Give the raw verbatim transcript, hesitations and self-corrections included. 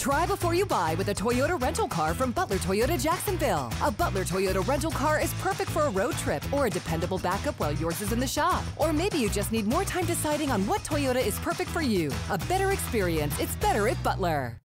Try before you buy with a Toyota rental car from Butler Toyota Jacksonville. A Butler Toyota rental car is perfect for a road trip or a dependable backup while yours is in the shop. Or maybe you just need more time deciding on what Toyota is perfect for you. A better experience. It's better at Butler.